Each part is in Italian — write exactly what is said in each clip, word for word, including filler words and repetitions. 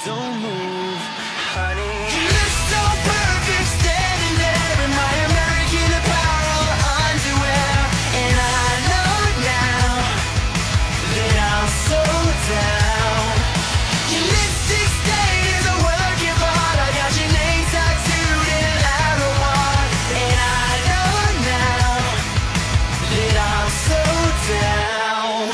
don't move, honey. You look so perfect standing there in my American Apparel underwear, and I know now that I'm so down. Your lipstick stain is a work of art. I got your name tattooed in arrow art, and I know now that I'm so down.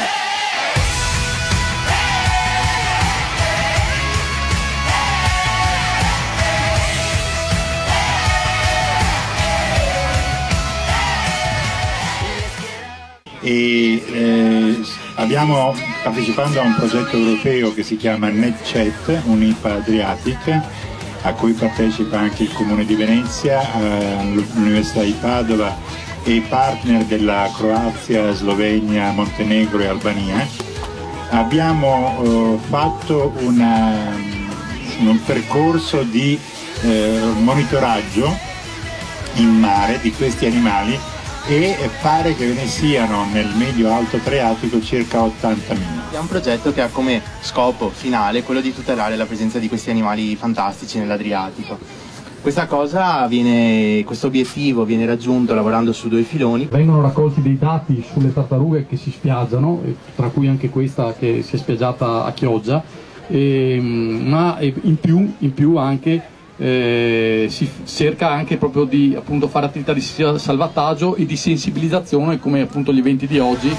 E eh, abbiamo partecipato a un progetto europeo che si chiama NetChat, un'I P A Adriatic, a cui partecipa anche il Comune di Venezia, eh, l'Università di Padova e i partner della Croazia, Slovenia, Montenegro e Albania. Abbiamo eh, fatto una, un percorso di eh, monitoraggio in mare di questi animali e pare che ve ne siano nel medio-alto Adriatico circa ottantamila. È un progetto che ha come scopo finale quello di tutelare la presenza di questi animali fantastici nell'Adriatico. Questa cosa viene, questo obiettivo viene raggiunto lavorando su due filoni. Vengono raccolti dei dati sulle tartarughe che si spiaggiano, tra cui anche questa che si è spiaggiata a Chioggia, e, ma in più, in più anche Eh, si cerca anche proprio di appunto fare attività di salvataggio e di sensibilizzazione, come appunto gli eventi di oggi.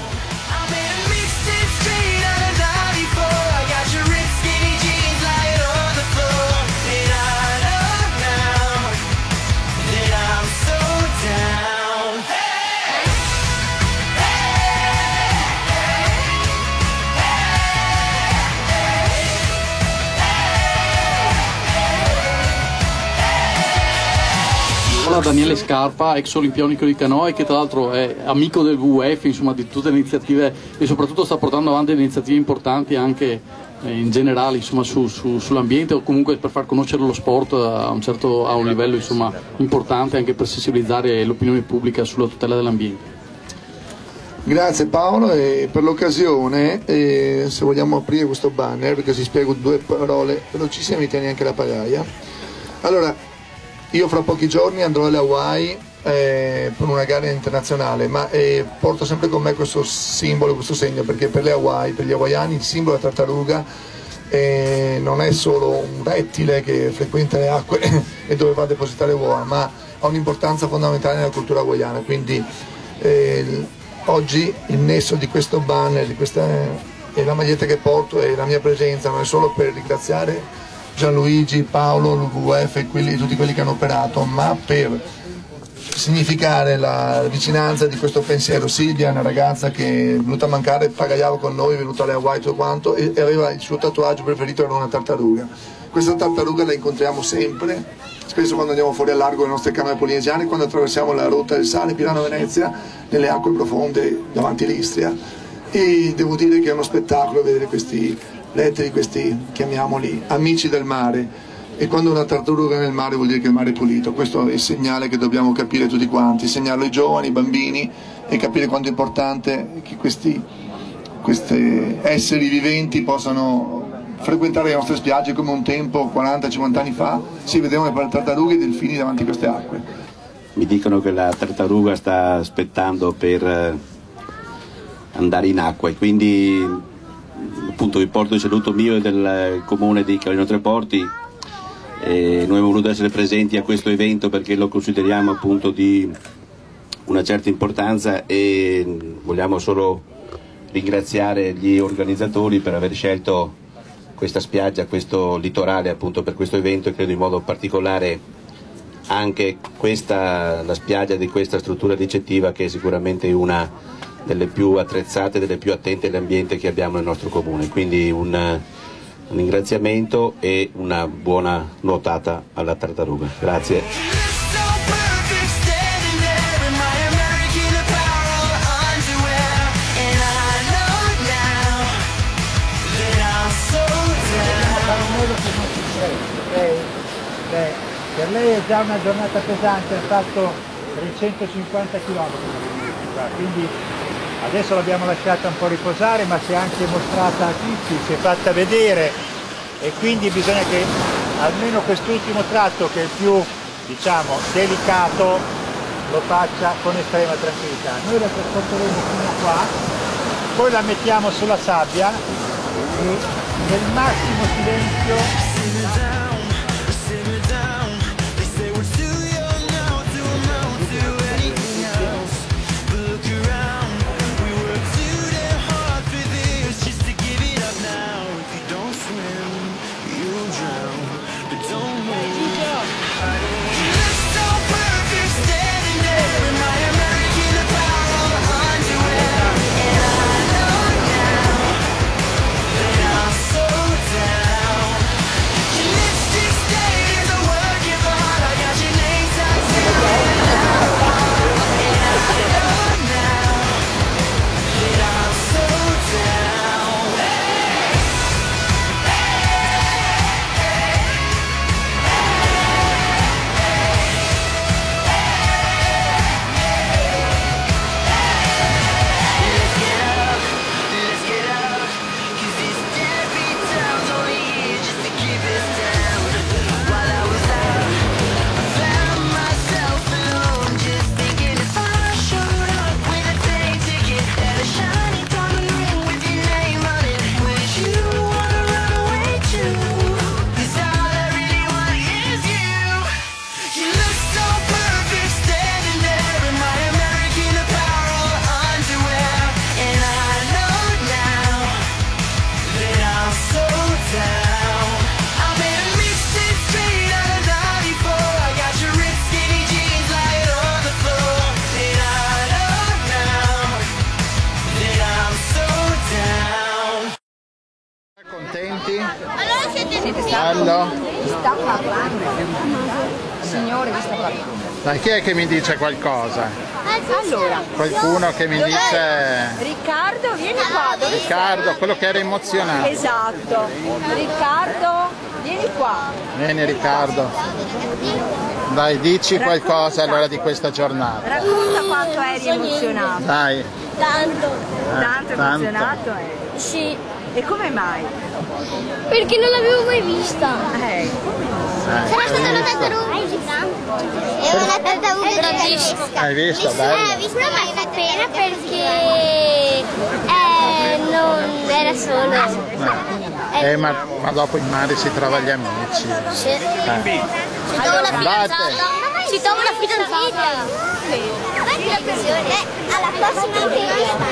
Daniele Scarpa, ex olimpionico di canoe, che tra l'altro è amico del W W F, insomma di tutte le iniziative, e soprattutto sta portando avanti iniziative importanti anche eh, in generale, insomma, su, su, sull'ambiente, o comunque per far conoscere lo sport a un, certo, a un livello, insomma, importante, anche per sensibilizzare l'opinione pubblica sulla tutela dell'ambiente. Grazie Paolo, e per l'occasione, eh, se vogliamo aprire questo banner, perché si spiego due parole velocissime, mi tieni anche la pagaia. Allora, io fra pochi giorni andrò alle Hawaii eh, per una gara internazionale, ma eh, porto sempre con me questo simbolo, questo segno, perché per le Hawaii, per gli hawaiani, il simbolo della tartaruga eh, non è solo un rettile che frequenta le acque e dove va a depositare uova, ma ha un'importanza fondamentale nella cultura hawaiana. Quindi eh, oggi il nesso di questo banner, di questa, e la maglietta che porto e la mia presenza non è solo per ringraziare Gianluigi, Paolo, l'U W F e quelli, tutti quelli che hanno operato, ma per significare la vicinanza di questo pensiero. Silvia è una ragazza che è venuta a mancare, pagaiava con noi, è venuta alle Hawaii tutto quanto, e aveva il suo tatuaggio preferito, era una tartaruga. Questa tartaruga la incontriamo sempre, spesso quando andiamo fuori al largo con le nostre canoe polinesiane, quando attraversiamo la rotta del sale Pirano-Venezia, nelle acque profonde davanti l'Istria, e devo dire che è uno spettacolo vedere questi letteri, questi, chiamiamoli, amici del mare, e quando una tartaruga è nel mare vuol dire che il mare è pulito. Questo è il segnale che dobbiamo capire tutti quanti, segnarlo ai giovani, ai bambini, e capire quanto è importante che questi, questi esseri viventi possano frequentare le nostre spiagge, come un tempo, quaranta cinquanta anni fa, si vedevano le tartarughe e i delfini davanti a queste acque. Mi dicono che la tartaruga sta aspettando per andare in acqua, e quindi appunto vi porto il saluto mio e del comune di Cavallino Tre Porti. E noi abbiamo voluto essere presenti a questo evento perché lo consideriamo appunto di una certa importanza, e vogliamo solo ringraziare gli organizzatori per aver scelto questa spiaggia, questo litorale appunto per questo evento, e credo in modo particolare anche questa, la spiaggia di questa struttura ricettiva, che è sicuramente una delle più attrezzate, delle più attente all'ambiente che abbiamo nel nostro comune. Quindi un, un ringraziamento e una buona nuotata alla tartaruga. Grazie. Per lei è già una giornata pesante, ha fatto trecentocinquanta chilometri, quindi adesso l'abbiamo lasciata un po' riposare, ma si è anche mostrata a tutti, si è fatta vedere, e quindi bisogna che almeno quest'ultimo tratto, che è il più, diciamo, delicato, lo faccia con estrema tranquillità. Noi la trasporteremo fino a qua, poi la mettiamo sulla sabbia e nel massimo silenzio Bello? Sta parlando. Signore, vi sta parlando. Ma chi è che mi dice qualcosa? Allora, qualcuno che mi dice... Riccardo, vieni qua. Dove Riccardo, sei? quello che era emozionato. Esatto. Riccardo, vieni qua. Vieni Riccardo. Dai, dici Racconta. qualcosa allora di questa giornata. Racconta quanto eri emozionato. Dai. Tanto. Eh, Tanto tanto. emozionato eri? Sì. E come mai? Perché non l'avevo mai vista. Eh, Eh, Sarà stata hai una visto? tartaruga gigante. È una tartaruga gigantesca. Hai visto? Eh, Bello. visto ma mi fa pena perché eh, non era solo. Eh, ma, ma dopo in mare si trova gli amici. Sì. Eh. Si trova una fidanzata. Si trova una fidanzata. Alla prossima intervista